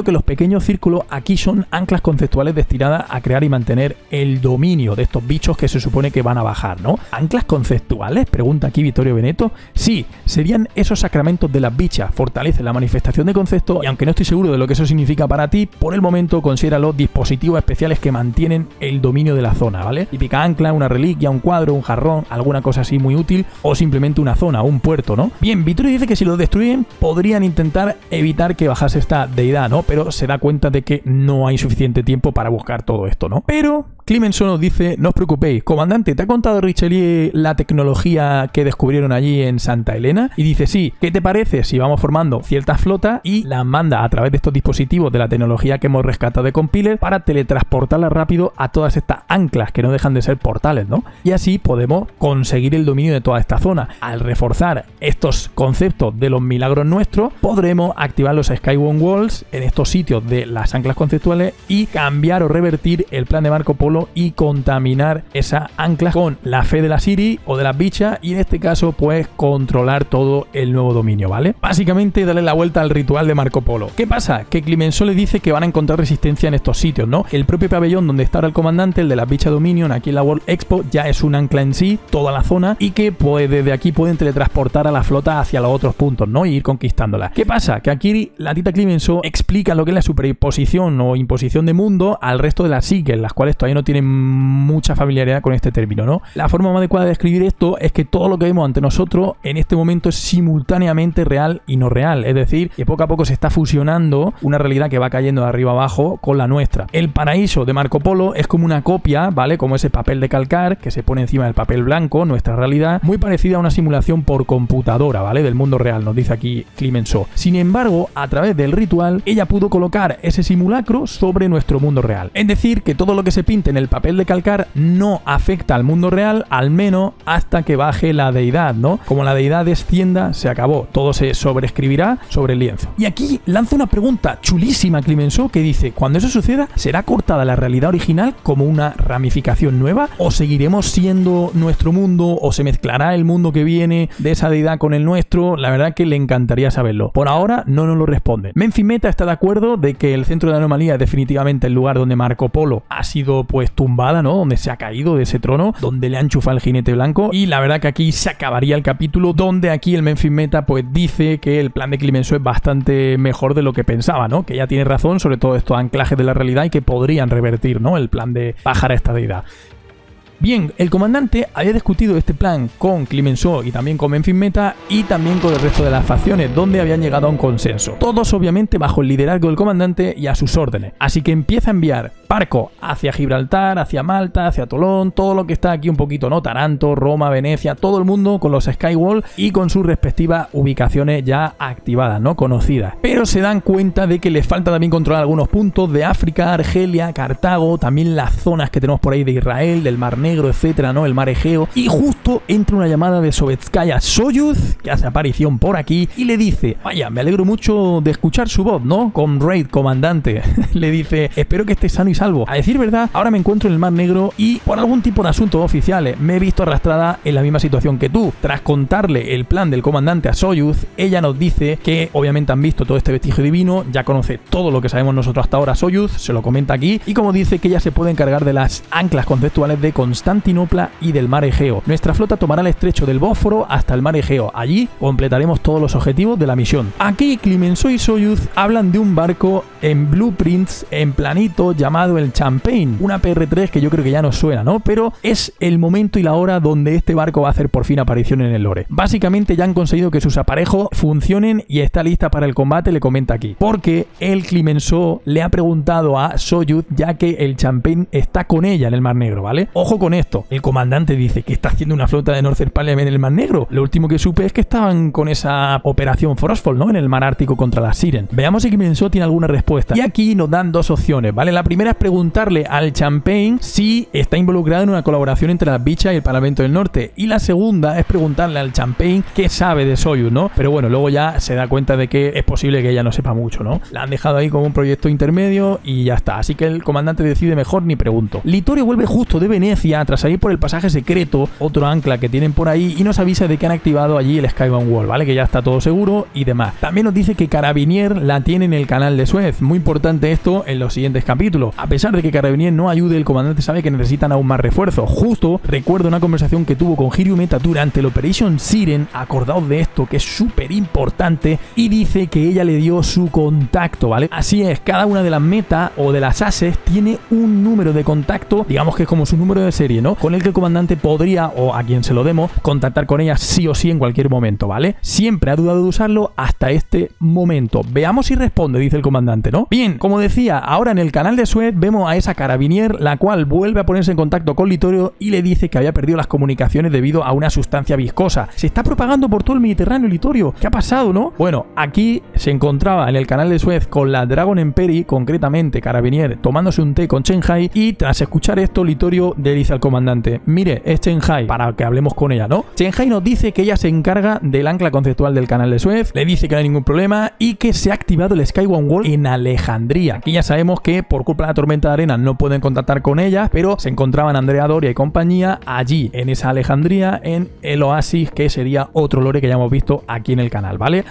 creo que los pequeños círculos aquí son anclas conceptuales destinadas a crear y mantener el dominio de estos bichos que se supone que van a bajar, ¿no? ¿Anclas conceptuales? Pregunta aquí Vittorio Veneto. Sí, serían esos sacramentos de las bichas, fortalecen la manifestación de conceptos y aunque no estoy seguro de lo que eso significa para ti, por el momento considéralo dispositivos especiales que mantienen el dominio de la zona, ¿vale? Típica ancla, una reliquia, un cuadro, un jarrón, alguna cosa así muy útil o simplemente una zona, un puerto, ¿no? Bien, Vittorio dice que si lo destruyen podrían intentar evitar que bajase esta deidad, ¿no? Pero se da cuenta de que no hay suficiente tiempo para buscar todo esto, ¿no? Pero Clemenceau nos dice, no os preocupéis, comandante, ¿te ha contado Richelieu la tecnología que descubrieron allí en Santa Elena? Y dice, sí, ¿qué te parece si vamos formando ciertas flotas y las manda a través de estos dispositivos de la tecnología que hemos rescatado de Compiler para teletransportarlas rápido a todas estas anclas que no dejan de ser portales, ¿no? Y así podemos conseguir el dominio de toda esta zona. Al reforzar estos conceptos de los milagros nuestros, podremos activar los Skyward Walls en estos sitios de las anclas conceptuales y cambiar o revertir el plan de Marco Polo y contaminar esas anclas con la fe de la Siri o de las bichas y en este caso pues controlar todo el nuevo dominio, ¿vale? Básicamente darle la vuelta al ritual de Marco Polo. ¿Qué pasa? Que Clemenceau le dice que van a encontrar resistencia en estos sitios, ¿no? El propio pabellón donde está ahora el comandante, el de las bichas Dominion, aquí en la World Expo, ya es un ancla en sí, toda la zona, y que pues desde aquí pueden teletransportar a la flota hacia los otros puntos, ¿no? Y ir conquistándola. ¿Qué pasa? Que aquí la tita Clemenceau explica lo que es la superimposición o imposición de mundo al resto de las siglas, las cuales todavía no tienen mucha familiaridad con este término, ¿no? La forma más adecuada de describir esto es que todo lo que vemos ante nosotros en este momento es simultáneamente real y no real, es decir, que poco a poco se está fusionando una realidad que va cayendo de arriba abajo con la nuestra. El paraíso de Marco Polo es como una copia, ¿vale? Como ese papel de calcar que se pone encima del papel blanco, nuestra realidad, muy parecida a una simulación por computadora, ¿vale? Del mundo real, nos dice aquí Clemenceau. Sin embargo, a través del ritual, ella pudo colocar ese simulacro sobre nuestro mundo real. Es decir, que todo lo que se pinte en el papel de calcar no afecta al mundo real, al menos hasta que baje la deidad, ¿no? Como la deidad descienda, se acabó. Todo se sobreescribirá sobre el lienzo. Y aquí lanza una pregunta chulísima Clemenceau que dice, cuando eso suceda, ¿será cortada la realidad original como una ramificación nueva? ¿O seguiremos siendo nuestro mundo? ¿O se mezclará el mundo que viene de esa deidad con el nuestro? La verdad que le encantaría saberlo. Por ahora no nos lo responde. Memphis Meta está de acuerdo de que el centro de la anomalía es definitivamente el lugar donde Marco Polo ha sido pues tumbada, ¿no? Donde se ha caído de ese trono, donde le ha enchufado el jinete blanco, y la verdad que aquí se acabaría el capítulo, donde aquí el Memphis Meta pues dice que el plan de Clemenceau es bastante mejor de lo que pensaba, ¿no? Que ella tiene razón sobre todo estos anclajes de la realidad y que podrían revertir, ¿no? El plan de bajar a esta deidad. Bien, el comandante había discutido este plan con Clemenceau y también con Memphis Meta y también con el resto de las facciones, donde habían llegado a un consenso. Todos obviamente bajo el liderazgo del comandante y a sus órdenes. Así que empieza a enviar barcos hacia Gibraltar, hacia Malta, hacia Tolón, todo lo que está aquí un poquito, ¿no? Taranto, Roma, Venecia, todo el mundo con los Skywall y con sus respectivas ubicaciones ya activadas, ¿no? Conocidas. Pero se dan cuenta de que les falta también controlar algunos puntos de África, Argelia, Cartago, también las zonas que tenemos por ahí de Israel, del Mar Negro, etcétera, ¿no? El mar Egeo. Y justo entra una llamada de Sovetskaya Soyuz, que hace aparición por aquí, y le dice, vaya, me alegro mucho de escuchar su voz, ¿no? Comrade, comandante. Le dice, espero que estés sano y salvo. A decir verdad, ahora me encuentro en el Mar Negro y por algún tipo de asuntos oficiales me he visto arrastrada en la misma situación que tú. Tras contarle el plan del comandante a Soyuz, ella nos dice que obviamente han visto todo este vestigio divino, ya conoce todo lo que sabemos nosotros hasta ahora Soyuz, se lo comenta aquí, y como dice que ella se puede encargar de las anclas conceptuales de Constantinopla y del Mar Egeo. Nuestra flota tomará el estrecho del Bósforo hasta el Mar Egeo. Allí completaremos todos los objetivos de la misión. Aquí Clemenceau y Soyuz hablan de un barco en blueprints en planito llamado el Champagne, una PR3 que yo creo que ya nos suena, ¿no? Pero es el momento y la hora donde este barco va a hacer por fin aparición en el lore. Básicamente ya han conseguido que sus aparejos funcionen y está lista para el combate, le comenta aquí. Porque el Clemenceau le ha preguntado a Soyuz, ya que el Champagne está con ella en el Mar Negro, ¿vale? Ojo con esto, el comandante dice que está haciendo una flota de Northern Parliament en el Mar Negro. Lo último que supe es que estaban con esa operación Frostfall, ¿no? En el Mar Ártico contra la Siren. Veamos si Clemenceau tiene alguna respuesta. Y aquí nos dan dos opciones, ¿vale? La primera es preguntarle al Champagne si está involucrado en una colaboración entre las bichas y el Parlamento del Norte. Y la segunda es preguntarle al Champagne qué sabe de Soyuz, ¿no? Pero bueno, luego ya se da cuenta de que es posible que ella no sepa mucho, ¿no? La han dejado ahí como un proyecto intermedio y ya está. Así que el comandante decide mejor ni pregunto. Littorio vuelve justo de Venecia tras salir por el pasaje secreto, otro ancla que tienen por ahí, y nos avisa de que han activado allí el Skybound Wall, ¿vale? Que ya está todo seguro y demás. También nos dice que Carabinier la tiene en el canal de Suez. Muy importante esto en los siguientes capítulos. A pesar de que Carabinier no ayude, el comandante sabe que necesitan aún más refuerzos. Justo recuerdo una conversación que tuvo con Hiryu Meta durante el Operation Siren, acordaos de esto que es súper importante, y dice que ella le dio su contacto, ¿vale? Así es, cada una de las metas o de las ases tiene un número de contacto, digamos que es como su número de serie, ¿no? Con el que el comandante podría, o a quien se lo demos, contactar con ella sí o sí en cualquier momento, ¿vale? Siempre ha dudado de usarlo hasta este momento. Veamos si responde, dice el comandante, ¿no? Bien, como decía, ahora en el canal de Suez vemos a esa Carabinier, la cual vuelve a ponerse en contacto con Littorio y le dice que había perdido las comunicaciones debido a una sustancia viscosa. Se está propagando por todo el Mediterráneo, Littorio. ¿Qué ha pasado, no? Bueno, aquí se encontraba en el canal de Suez con la Dragon Emperi, concretamente Carabinier, tomándose un té con Chen Hai, y tras escuchar esto, Littorio le dice al comandante: mire, es Chen Hai, para que hablemos con ella, ¿no? Chen Hai nos dice que ella se encarga del ancla conceptual del canal de Suez, le dice que no hay ningún problema y que se ha activado el Skybound Wall en Alejandría. Aquí ya sabemos que por culpa de la tormenta de arena no pueden contactar con ella, pero se encontraban Andrea Doria y compañía allí, en esa Alejandría, en el oasis, que sería otro lore que ya hemos visto aquí en el canal, ¿vale?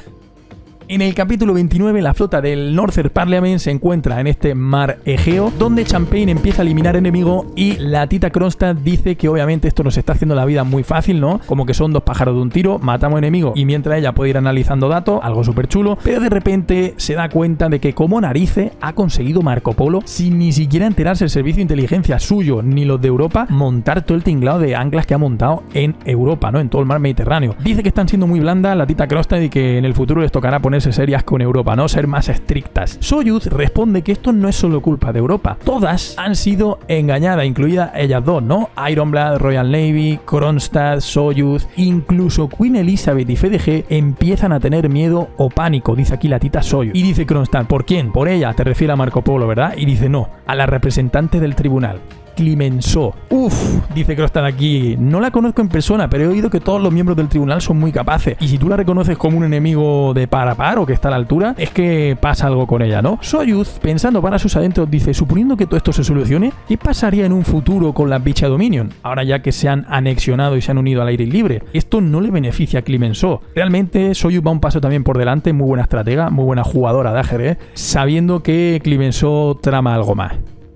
En el capítulo 29, la flota del Northern Parliament se encuentra en este mar Egeo, donde Champagne empieza a eliminar enemigos y la Tita Kronstadt dice que obviamente esto nos está haciendo la vida muy fácil, ¿no? Como que son dos pájaros de un tiro, matamos enemigos y mientras ella puede ir analizando datos, algo súper chulo, pero de repente se da cuenta de que como narices ha conseguido Marco Polo, sin ni siquiera enterarse el servicio de inteligencia suyo ni los de Europa, montar todo el tinglado de anclas que ha montado en Europa, ¿no? En todo el mar Mediterráneo. Dice que están siendo muy blandas la Tita Kronstadt y que en el futuro les tocará ponerse serias con Europa, ¿no? Ser más estrictas. Soyuz responde que esto no es solo culpa de Europa. Todas han sido engañadas, incluidas ellas dos, ¿no? Ironblood, Royal Navy, Kronstadt, Soyuz, incluso Queen Elizabeth y FDG empiezan a tener miedo o pánico, dice aquí la Tita Soyuz. Y dice Kronstadt: ¿por quién? Por ella, te refiere a Marco Polo, ¿verdad? Y dice: no, a la representante del tribunal, Clemenceau. Dice Kronstadt aquí: no la conozco en persona, pero he oído que todos los miembros del tribunal son muy capaces, y si tú la reconoces como un enemigo de par a par o que está a la altura, es que pasa algo con ella, ¿no? Soyuz, pensando para sus adentros, dice: suponiendo que todo esto se solucione, ¿qué pasaría en un futuro con las bichas Dominion? Ahora ya que se han anexionado y se han unido al aire libre, esto no le beneficia a Clemenceau. Realmente Soyuz va un paso también por delante, muy buena estratega, muy buena jugadora de ajedrez, sabiendo que Clemenceau trama algo más.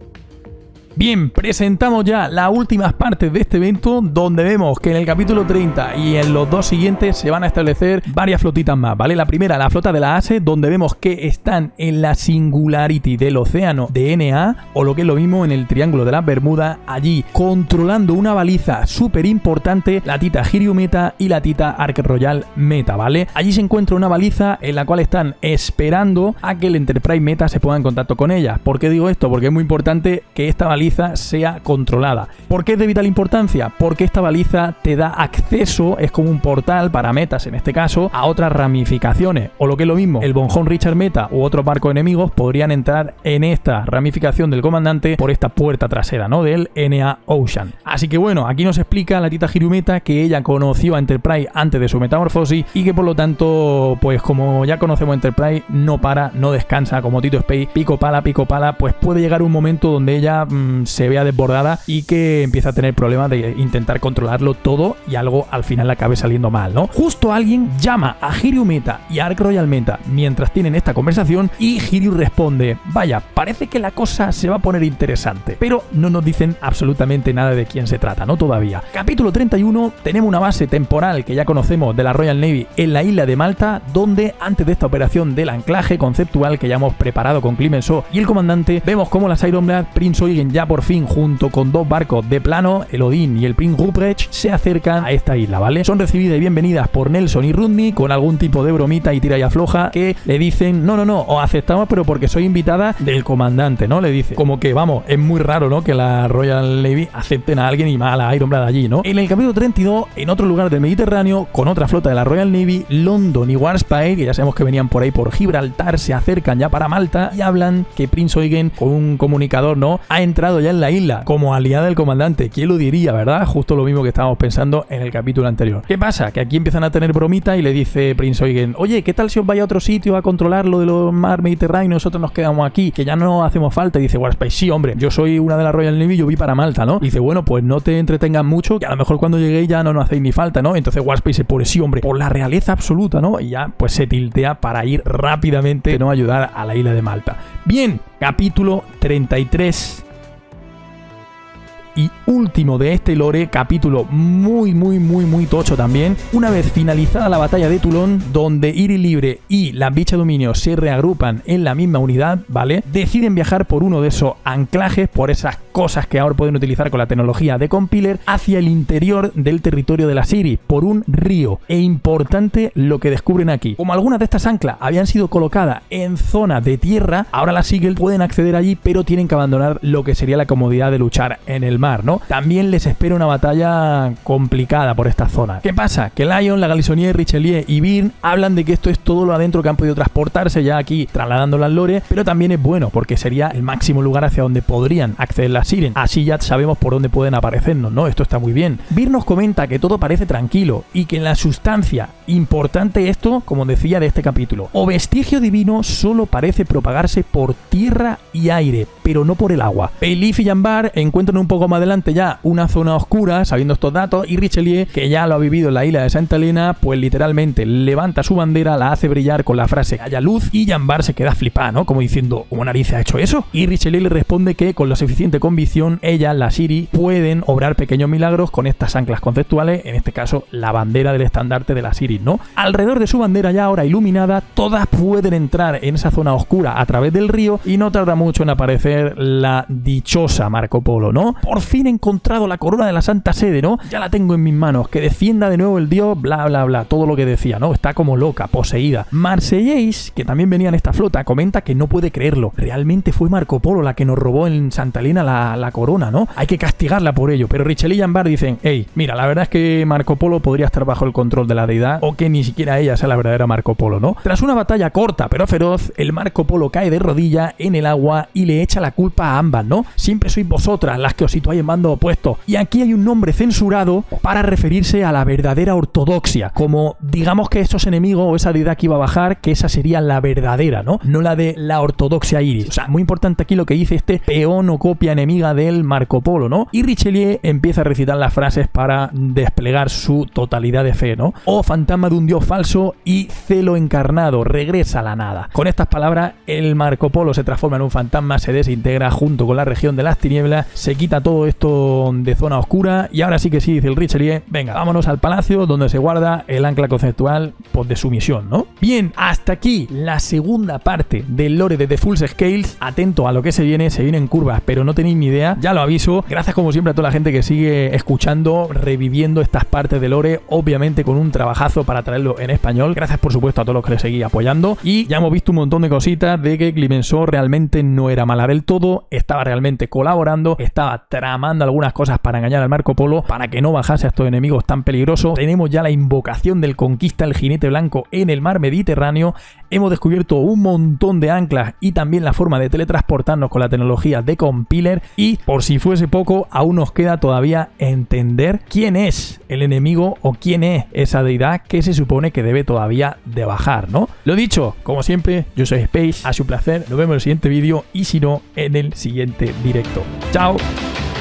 Bien, presentamos ya las últimas partes de este evento, donde vemos que en el capítulo 30 y en los dos siguientes se van a establecer varias flotitas más, ¿vale? La primera, la flota de la ASE, donde vemos que están en la Singularity del océano de NA, o lo que es lo mismo en el Triángulo de las Bermudas, allí controlando una baliza súper importante, la Tita Hiryu Meta y la Tita Ark Royal Meta, ¿vale? Allí se encuentra una baliza en la cual están esperando a que el Enterprise Meta se ponga en contacto con ella. ¿Por qué digo esto? Porque es muy importante que esta baliza sea controlada. ¿Por qué es de vital importancia? Porque esta baliza te da acceso, es como un portal para metas en este caso, a otras ramificaciones, o lo que es lo mismo, el Von Horn Richard Meta u otros barcos enemigos podrían entrar en esta ramificación del comandante por esta puerta trasera, ¿no? Del NA Ocean. Así que bueno, aquí nos explica la Tita Hiryu Meta que ella conoció a Enterprise antes de su metamorfosis y que por lo tanto, pues como ya conocemos a Enterprise, no para, no descansa, como Tito Space, pico pala, pues puede llegar un momento donde ella se vea desbordada y que empieza a tener problemas de intentar controlarlo todo y algo al final le acabe saliendo mal, ¿no? Justo alguien llama a Hiryu Meta y a Ark Royal Meta mientras tienen esta conversación y Hiryu responde: vaya, parece que la cosa se va a poner interesante, pero no nos dicen absolutamente nada de quién se trata, ¿no? Todavía. Capítulo 31, tenemos una base temporal que ya conocemos de la Royal Navy en la isla de Malta, donde antes de esta operación del anclaje conceptual que ya hemos preparado con Clemenceau y el comandante, vemos como las Ironblood, Prince Eugen ya ya por fin, junto con 2 barcos de plano, el Odin y el Prince Ruprecht, se acercan a esta isla, ¿vale? Son recibidas y bienvenidas por Nelson y Rudney con algún tipo de bromita y tira y afloja que le dicen, no, os aceptamos, pero porque soy invitada del comandante, ¿no? Le dice, como que, vamos, es muy raro, ¿no? Que la Royal Navy acepten a alguien y más a la Iron Blood allí, ¿no? En el capítulo 32, en otro lugar del Mediterráneo, con otra flota de la Royal Navy, London y Warspite, que ya sabemos que venían por ahí por Gibraltar, se acercan ya para Malta y hablan que Prince Eugen, con un comunicador, ¿no? Ha entrado ya en la isla como aliada del comandante. ¿Quién lo diría, verdad? Justo lo mismo que estábamos pensando en el capítulo anterior. ¿Qué pasa? Que aquí empiezan a tener bromita y le dice Prince Eugen, oye, ¿qué tal si os vais a otro sitio a controlar lo de los mar Mediterráneo y nosotros nos quedamos aquí? Que ya no hacemos falta. Y dice Warspite, sí, hombre, yo soy una de la Royal Navy, yo vi para Malta, ¿no? Y dice, bueno, pues no te entretengas mucho, que a lo mejor cuando lleguéis ya no hacéis ni falta, ¿no? Entonces Warspite se pone, sí, hombre, por la realeza absoluta, ¿no? Y ya pues se tiltea para ir rápidamente, ¿no? A ayudar a la isla de Malta. Bien, capítulo 33 y último de este lore, capítulo muy tocho también. Una vez finalizada la batalla de Toulon, donde Iris Libre y las bichas dominio se reagrupan en la misma unidad, ¿vale? Deciden viajar por uno de esos anclajes, por esas cosas que ahora pueden utilizar con la tecnología de Compiler, hacia el interior del territorio de la Ciri, por un río. E importante lo que descubren aquí. Como algunas de estas anclas habían sido colocadas en zonas de tierra, ahora las Seagull pueden acceder allí, pero tienen que abandonar lo que sería la comodidad de luchar en el mar, ¿no? También les espera una batalla complicada por esta zona. ¿Qué pasa? Que Lion, la Galissonier, Richelieu y Byrne hablan de que esto es todo lo adentro que han podido transportarse ya aquí, trasladándolo al lore, pero también es bueno porque sería el máximo lugar hacia donde podrían acceder las Siren. Así ya sabemos por dónde pueden aparecernos, ¿no? Esto está muy bien. Byrne nos comenta que todo parece tranquilo y que en la sustancia, importante esto, como decía de este capítulo, o vestigio divino solo parece propagarse por tierra y aire, pero no por el agua. Elif y Jambar encuentran un poco más adelante ya una zona oscura, sabiendo estos datos, y Richelieu, que ya lo ha vivido en la isla de Santa Elena, pues literalmente levanta su bandera, la hace brillar con la frase haya luz, y Jambar se queda flipada, ¿no? Como diciendo, ¿cómo narices ha hecho eso? Y Richelieu le responde que con la suficiente convicción, ella, la Ciri, pueden obrar pequeños milagros con estas anclas conceptuales, en este caso la bandera del estandarte de la Ciri, ¿no? Alrededor de su bandera ya ahora iluminada, todas pueden entrar en esa zona oscura a través del río y no tarda mucho en aparecer la dichosa Marco Polo, ¿no? Por fin he encontrado la corona de la Santa Sede, ¿no? Ya la tengo en mis manos, que defienda de nuevo el dios, bla, bla, bla, todo lo que decía, ¿no? Está como loca, poseída. Marsellais, que también venía en esta flota, comenta que no puede creerlo. Realmente fue Marco Polo la que nos robó en Santa Elena la corona, ¿no? Hay que castigarla por ello. Pero Richelieu y Jambar dicen, hey, mira, la verdad es que Marco Polo podría estar bajo el control de la deidad, o que ni siquiera ella sea la verdadera Marco Polo, ¿no? Tras una batalla corta pero feroz, el Marco Polo cae de rodilla en el agua y le echa la culpa a ambas, ¿no? Siempre sois vosotras las que os situáis en bando opuesto. Y aquí hay un nombre censurado para referirse a la verdadera ortodoxia, como digamos que estos enemigos o esa deidad que iba a bajar, que esa sería la verdadera, ¿no? No la de la ortodoxia Iris. O sea, muy importante aquí lo que dice este peón o copia enemiga del Marco Polo, ¿no? Y Richelieu empieza a recitar las frases para desplegar su totalidad de fe, ¿no? Oh, fantasma de un dios falso y celo encarnado, regresa a la nada. Con estas palabras, el Marco Polo se transforma en un fantasma, se desintegra junto con la región de las tinieblas, se quita todo esto de zona oscura y ahora sí que sí, dice el Richelieu, venga, vámonos al palacio donde se guarda el ancla conceptual pues, de su misión, ¿no? Bien, hasta aquí la segunda parte del lore de The Fool's Scales. Atento a lo que se vienen curvas, pero no tenéis ni idea, ya lo aviso. Gracias como siempre a toda la gente que sigue escuchando, reviviendo estas partes de lore, obviamente con un trabajazo para traerlo en español. Gracias por supuesto a todos los que le seguís apoyando y ya hemos visto un montón de cositas de que Clemenceau realmente no era mala del todo, estaba realmente colaborando, estaba tramando algunas cosas para engañar al Marco Polo, para que no bajase a estos enemigos tan peligrosos. Tenemos ya la invocación del Conquista, el jinete blanco en el mar Mediterráneo. Hemos descubierto un montón de anclas y también la forma de teletransportarnos con la tecnología de Compiler. Y por si fuese poco, aún nos queda todavía entender quién es el enemigo o quién es esa deidad que se supone que debe todavía de bajar, ¿no? Lo dicho, como siempre, yo soy Space, ha sido un placer, nos vemos en el siguiente vídeo y si no, en el siguiente directo. ¡Chao!